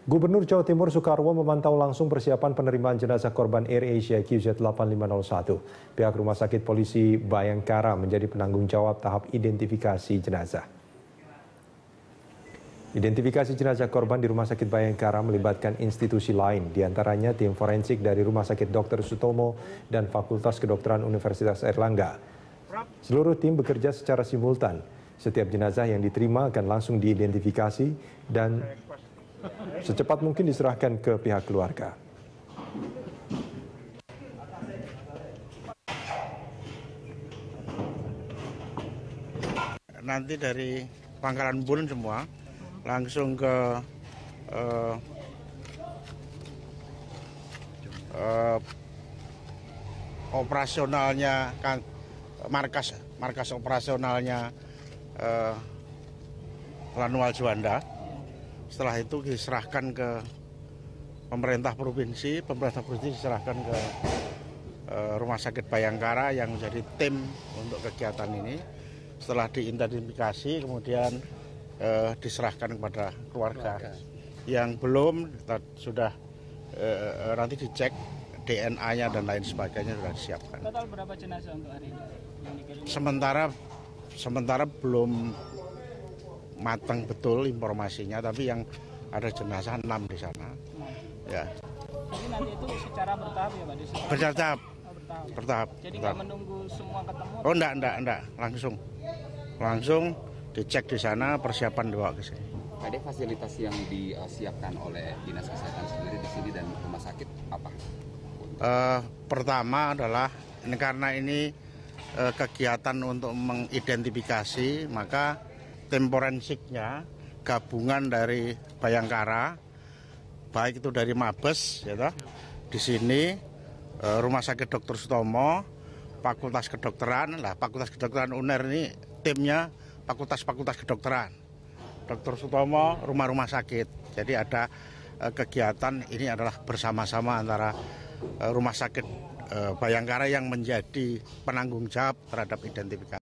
Gubernur Jawa Timur Soekarwo memantau langsung persiapan penerimaan jenazah korban AirAsia QZ8551. Pihak Rumah Sakit Polisi Bayangkara menjadi penanggung jawab tahap identifikasi jenazah. Identifikasi jenazah korban di Rumah Sakit Bayangkara melibatkan institusi lain, diantaranya tim forensik dari Rumah Sakit Dr. Sutomo dan Fakultas Kedokteran Universitas Airlangga. Seluruh tim bekerja secara simultan. Setiap jenazah yang diterima akan langsung diidentifikasi dan secepat mungkin diserahkan ke pihak keluarga. Nanti dari Pangkalan Bun semua langsung ke operasionalnya markas operasionalnya Lanual Juanda. Setelah itu diserahkan ke pemerintah provinsi diserahkan ke Rumah Sakit Bayangkara yang menjadi tim untuk kegiatan ini. Setelah diidentifikasi kemudian diserahkan kepada keluarga. Yang belum sudah nanti dicek DNA-nya dan lain sebagainya sudah disiapkan. Total berapa jenazah untuk hari ini? Sementara belum matang betul informasinya, tapi yang ada jenazah 6 di sana. Ya. Jadi nanti itu secara bertahap ya Pak? Bertahap. Bertahap. Jadi nggak menunggu semua ketemu? Oh enggak. Langsung dicek di sana, persiapan dibawa ke sini. Ada fasilitas yang disiapkan oleh Dinas Kesehatan sendiri di sini dan rumah sakit apa? Pertama adalah karena ini kegiatan untuk mengidentifikasi, maka tim forensiknya gabungan dari Bayangkara, baik itu dari Mabes, ya, di sini Rumah Sakit Dr. Sutomo, Fakultas Kedokteran, Fakultas Kedokteran UNER ini timnya Fakultas Kedokteran, Dr. Sutomo, rumah-rumah sakit. Jadi ada kegiatan ini adalah bersama-sama antara Rumah Sakit Bayangkara yang menjadi penanggung jawab terhadap identifikasi.